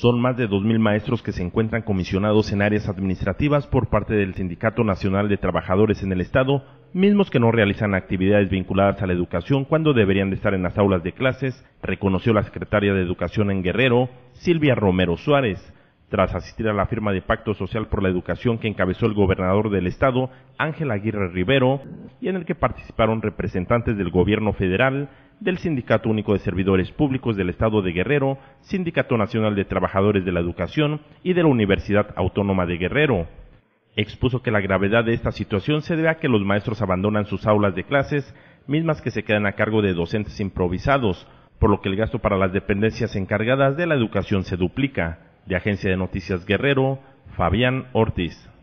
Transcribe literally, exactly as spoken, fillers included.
Son más de dos mil maestros que se encuentran comisionados en áreas administrativas por parte del Sindicato Nacional de Trabajadores en el Estado, mismos que no realizan actividades vinculadas a la educación cuando deberían de estar en las aulas de clases, reconoció la secretaria de Educación en Guerrero, Silvia Romero Suárez, tras asistir a la firma de Pacto Social por la Educación que encabezó el gobernador del Estado, Ángel Aguirre Rivero, y en el que participaron representantes del Gobierno Federal, del Sindicato Único de Servidores Públicos del Estado de Guerrero, Sindicato Nacional de Trabajadores de la Educación y de la Universidad Autónoma de Guerrero. Expuso que la gravedad de esta situación se debe a que los maestros abandonan sus aulas de clases, mismas que se quedan a cargo de docentes improvisados, por lo que el gasto para las dependencias encargadas de la educación se duplica. De Agencia de Noticias Guerrero, Fabián Ortiz.